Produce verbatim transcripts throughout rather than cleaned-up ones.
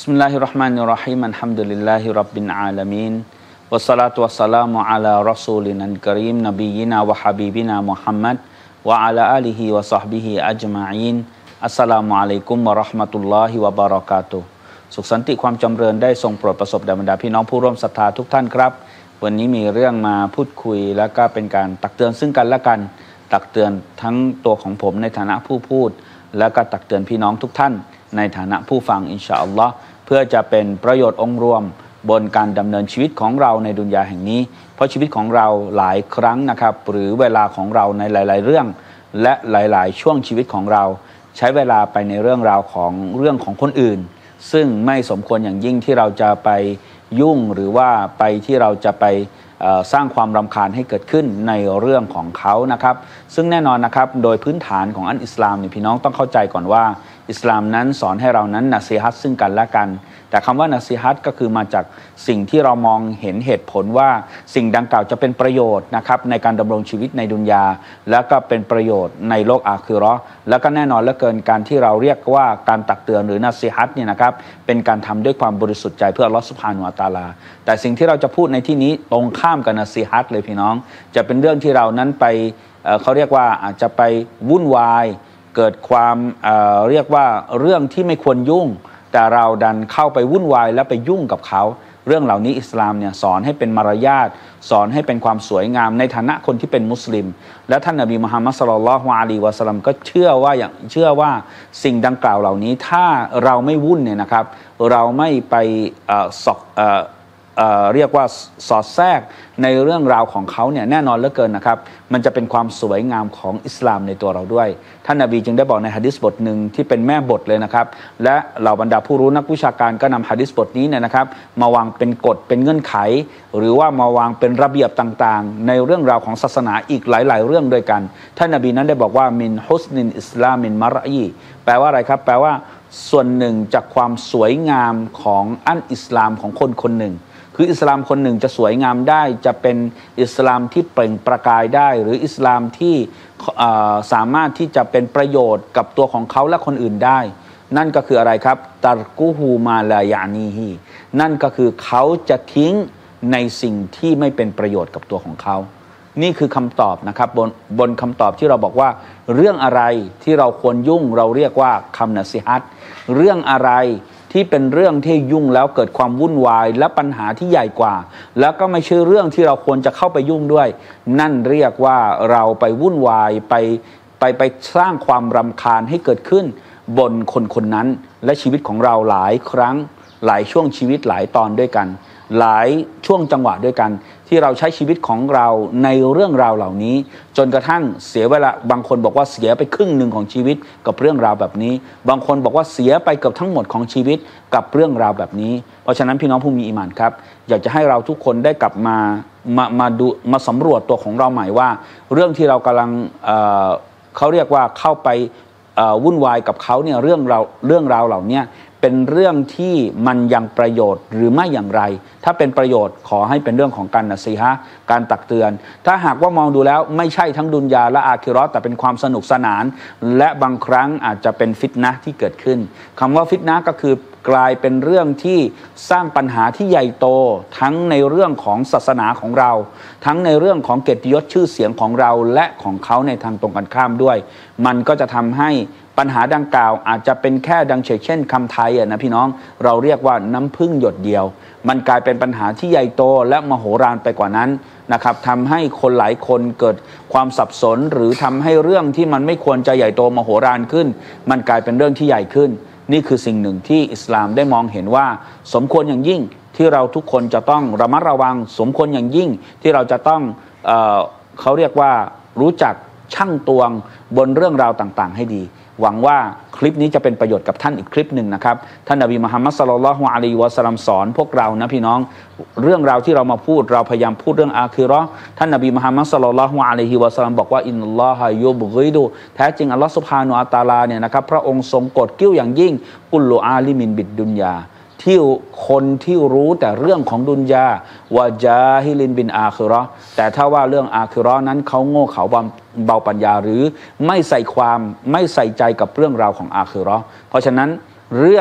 Bismillahirrahmanirrahim. Alhamdulillahi rabbil alamin. Wassalatu wassalamu ala rasulina al-karim nabiyyina wa habibina Muhammad wa ala alihi wa sahbihi ajma'in. Assalamualaikum warahmatullahi wabarakatuh. สุขสันติความจำเริญได้ทรงโปรดประสบแด่บรรดาพี่น้องผู้ร่วมศรัทธาทุกท่านครับวันนี้มีเรื่องมาพูดคุยแล้วก็เป็นการตักเตือนซึ่งกันและกันตักเตือนทั้งตัวของผมในฐานะผู้พูดแล้วก็ตักเตือนพี่น้องทุกท่านในฐานะผู้ฟังอินชาอัลลอฮ์เพื่อจะเป็นประโยชน์องค์รวมบนการดำเนินชีวิตของเราในดุนยาแห่งนี้เพราะชีวิตของเราหลายครั้งนะครับหรือเวลาของเราในหลายๆเรื่องและหลายๆช่วงชีวิตของเราใช้เวลาไปในเรื่องราวของเรื่องของคนอื่นซึ่งไม่สมควรอย่างยิ่งที่เราจะไปยุ่งหรือว่าไปที่เราจะไปสร้างความรำคาญให้เกิดขึ้นในเรื่องของเขานะครับซึ่งแน่นอนนะครับโดยพื้นฐานของอันอิสลามเนี่ยพี่น้องต้องเข้าใจก่อนว่าอิสลามนั้นสอนให้เรานั้นนะซีฮัตซึ่งกันและกันแต่คำว่านะซีฮัตก็คือมาจากสิ่งที่เรามองเห็นเหตุผลว่าสิ่งดังกล่าวจะเป็นประโยชน์นะครับในการดำรงชีวิตในดุนยาแล้วก็เป็นประโยชน์ในโลกอาคิเราะห์แล้วก็แน่นอนเหลือเกินการที่เราเรียกว่าการตักเตือนหรือนะซีฮัตเนี่ยนะครับเป็นการทำด้วยความบริสุทธิ์ใจเพื่ออัลเลาะห์ซุบฮานะฮูวะตะอาลาแต่สิ่งที่เราจะพูดในที่นี้ตรงข้ามกับนะซีฮัตเลยพี่น้องจะเป็นเรื่องที่เรานั้นไปเอ่อเขาเรียกว่าอาจจะไปวุ่นวายเกิดความเอ่อเรียกว่าเรื่องที่ไม่ควรยุ่งแต่เราดันเข้าไปวุ่นวายและไปยุ่งกับเขาเรื่องเหล่านี้อิสลามเนี่ยสอนให้เป็นมารยาทสอนให้เป็นความสวยงามในฐานะคนที่เป็นมุสลิมและท่านนบีมุฮัมมัดศ็อลลัลลอฮุอะลัยฮิวะซัลลัมก็เชื่อว่าอย่างเชื่อว่าสิ่งดังกล่าวเหล่านี้ถ้าเราไม่วุ่นเนี่ยนะครับเราไม่ไปเอ่อสอกเอ่อเอ่อเรียกว่าสอดแทรกในเรื่องราวของเขาเนี่ยแน่นอนเหลือเกินนะครับมันจะเป็นความสวยงามของอิสลามในตัวเราด้วยท่านนบีจึงได้บอกในหะดีษบทหนึ่งที่เป็นแม่บทเลยนะครับและเหล่าบรรดาผู้รู้นักวิชาการก็นำหะดีษบทนี้เนี่ยนะครับมาวางเป็นกฎเป็นเงื่อนไขหรือว่ามาวางเป็นระเบียบต่างๆในเรื่องราวของศาสนาอีกหลายๆเรื่องด้วยกันท่านนบีนั้นได้บอกว่ามินฮุสนินอิสลามินมะรอีแปลว่าอะไรครับแปลว่าส่วนหนึ่งจากความสวยงามของอันอิสลามของคนคนหนึ่งคืออิสลามคนหนึ่งจะสวยงามได้จะเป็นอิสลามที่เปล่งประกายได้หรืออิสลามที่สามารถที่จะเป็นประโยชน์กับตัวของเขาและคนอื่นได้นั่นก็คืออะไรครับตัรกุฮูมาลายานีฮีนั่นก็คือเขาจะทิ้งในสิ่งที่ไม่เป็นประโยชน์กับตัวของเขานี่คือคำตอบนะครับบนบนคำตอบที่เราบอกว่าเรื่องอะไรที่เราควรยุ่งเราเรียกว่าคำนะซีฮัตเรื่องอะไรที่เป็นเรื่องที่ยุ่งแล้วเกิดความวุ่นวายและปัญหาที่ใหญ่กว่าแล้วก็ไม่ใช่เรื่องที่เราควรจะเข้าไปยุ่งด้วยนั่นเรียกว่าเราไปวุ่นวายไปไปไปสร้างความรำคาญให้เกิดขึ้นบนคนคนนั้นและชีวิตของเราหลายครั้งหลายช่วงชีวิตหลายตอนด้วยกันหลายช่วงจังหวะด้วยกันที่เราใช้ชีวิตของเราในเรื่องราวเหล่านี้จนกระทั่งเสียเวลาบางคนบอกว่าเสียไปครึ่งหนึ่งของชีวิตกับเรื่องราวแบบนี้บางคนบอกว่าเสียไปเกือบทั้งหมดของชีวิตกับเรื่องราวแบบนี้เพราะฉะนั้นพี่น้องผู้มีอีหม่านครับอยากจะให้เราทุกคนได้กลับมามามาดูมาสำรวจตัวของเราใหม่ว่าเรื่องที่เรากำลังเอ่อเขาเรียกว่าเข้าไปวุ่นวายกับเขาเนี่ยเรื่องราวเรื่องราวเหล่านี้เป็นเรื่องที่มันยังประโยชน์หรือไม่อย่างไรถ้าเป็นประโยชน์ขอให้เป็นเรื่องของการนะซีฮะห์การตักเตือนถ้าหากว่ามองดูแล้วไม่ใช่ทั้งดุนยาและอาคิเราะห์แต่เป็นความสนุกสนานและบางครั้งอาจจะเป็นฟิตนะห์ที่เกิดขึ้นคำว่าฟิตนะห์ก็คือกลายเป็นเรื่องที่สร้างปัญหาที่ใหญ่โตทั้งในเรื่องของศาสนาของเราทั้งในเรื่องของเกียรติยศชื่อเสียงของเราและของเขาในทางตรงกันข้ามด้วยมันก็จะทำให้ปัญหาดังกล่าวอาจจะเป็นแค่ดังเช่นคำไทยอ่ะนะพี่น้องเราเรียกว่าน้ำพึ่งหยดเดียวมันกลายเป็นปัญหาที่ใหญ่โตและมโหฬารไปกว่านั้นนะครับทำให้คนหลายคนเกิดความสับสนหรือทำให้เรื่องที่มันไม่ควรจะใหญ่โตมโหฬารขึ้นมันกลายเป็นเรื่องที่ใหญ่ขึ้นนี่คือสิ่งหนึ่งที่อิสลามได้มองเห็นว่าสมควรอย่างยิ่งที่เราทุกคนจะต้องระมัดระวังสมควรอย่างยิ่งที่เราจะต้องเอ่อเขาเรียกว่ารู้จักชั่งตวงบนเรื่องราวต่างๆให้ดีหวังว่าคลิปนี้จะเป็นประโยชน์กับท่านอีกคลิปหนึ่งนะครับท่านนบีมุฮัมมัดศ็อลลัลลอฮุอะลัยฮิวะซัลลัมสอนพวกเรานะพี่น้องเรื่องราวที่เรามาพูดเราพยายามพูดเรื่องอาคิเราะห์ท่านนบีมุฮัมมัดศ็อลลัลลอฮุอะลัยฮิวะซัลลัมบอกว่าอินนัลลอฮะยุบกิดุแท้จริงอัลลอฮฺซุบฮานะฮูวะตะอาลาเนี่ยนะครับพระองค์ทรงโกรธเกรี้ยวอย่างยิ่งกุลลุอาลิมินบิดดุนยาที่คนที่รู้แต่เรื่องของดุนยาวะจาฮิลินบินอาคิเราะห์แต่ถ้าว่าเรื่องอาคิเราะห์นั้นเขาโง่เขลาเบาปัญญาหรือไม่ใส่ความไม่ใส่ใจกับเรื่องราวของอาคิเราะห์เพราะฉะนั้นเรื่อง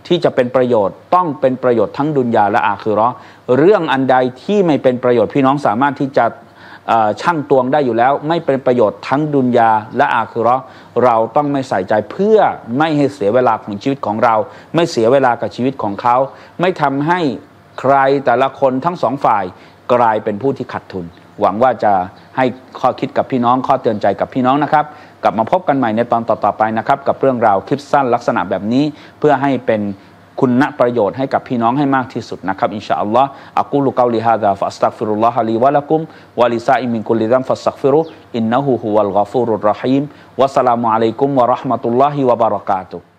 ที่จะเป็นประโยชน์ต้องเป็นประโยชน์ทั้งดุนยาและอาคิเราะห์เรื่องอันใดที่ไม่เป็นประโยชน์พี่น้องสามารถที่จะชั่งตวงได้อยู่แล้วไม่เป็นประโยชน์ทั้งดุนยาและอาคิเราะห์เราต้องไม่ใส่ใจเพื่อไม่ให้เสียเวลาของชีวิตของเราไม่เสียเวลากับชีวิตของเขาไม่ทำให้ใครแต่ละคนทั้งสองฝ่ายกลายเป็นผู้ที่ขาดทุนหวังว่าจะให้ข้อคิดกับพี่น้องข้อเตือนใจกับพี่น้องนะครับกลับมาพบกันใหม่ในตอนต่อๆไปนะครับกับเรื่องราวคลิปสั้นลักษณะแบบนี้เพื่อให้เป็นคุณประโยชน์ให้กับพี่น้องให้มากที่สุดนะครับอินชาอัลลอฮ์อะกูลุกอลิฮาซาฟะอัสตัฆฟิรุลลอฮะลีวะละกุมวะลิซาอิมินกุลิซัมฟัสตัฆฟิรุอินนะฮูฮุวัลฆอฟูรุรเราะฮีมวะสลามุอะลัยกุมวะเราะห์มะตุลลอฮิวะบะเราะกาตุฮ์